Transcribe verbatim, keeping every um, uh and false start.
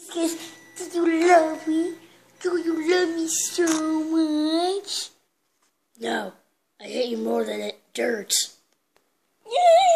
Because do you love me? Do you love me so much? No, I hate you more than it dirt. Yeah.